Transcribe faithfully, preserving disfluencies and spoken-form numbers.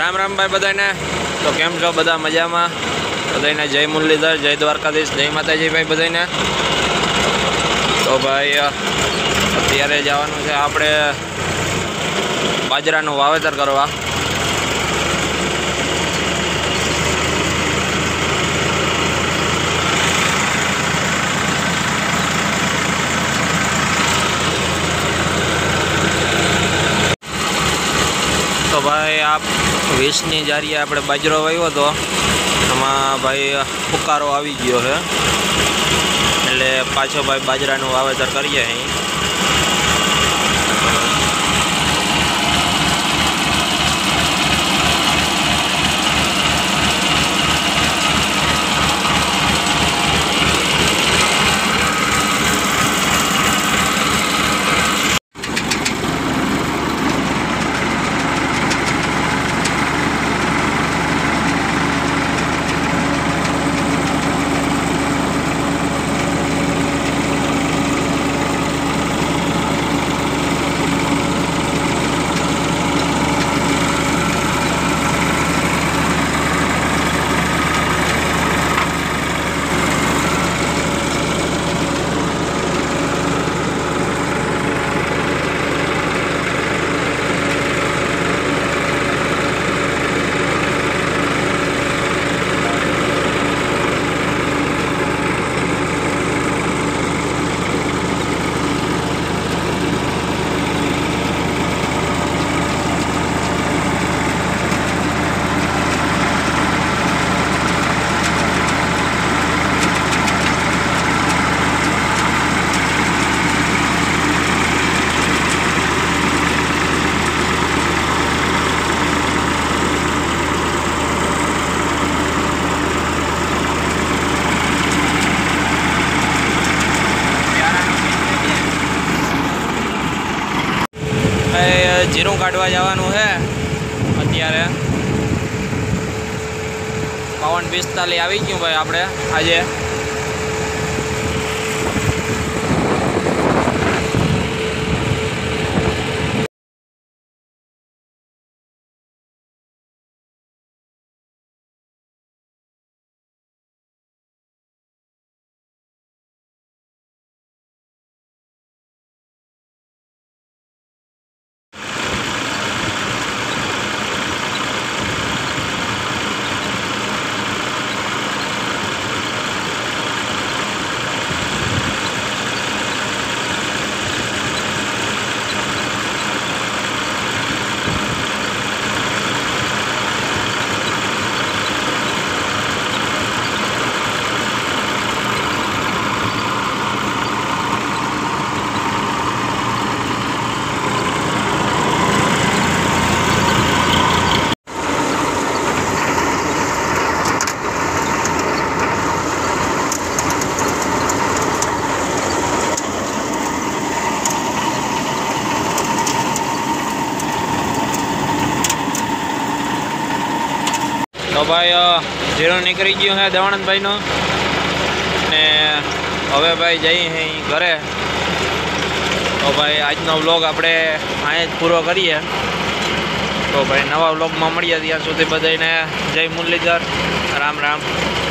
राम राम भाई बधाने। तो केम छो बधा मजा में? बधाने जय मुरलीधर, जय द्वारकाधीश, जय माताजी भाई बधाने। तो भाई अत्यारे जवानुं छे आपणे बाજરાનું વાવેતર करवा। तो भाई आप वीसनी जारी આપણે બાજરો વાવ્યો હતો, એમાં ભાઈ ફુકારો આવી ગયો છે, એટલે પાછો ભાઈ બાજરાનું વાવેતર કરીએ અહીં। जीरू काढ़वा जवानुं है अत्यारे बावन पिस्तालीस आवी गयुं भाई आपणे आजे। तो भाई जीरो निकली गयो है देवानंद भाई नो ने हवे भाई जई हैं घरे। तो भाई आज नो व्लॉग आपणे आए पूरो करिए। तो भाई नवा व्लॉग में मळीए, त्यां सुधी बधाने जय मुरलीधर, राम राम।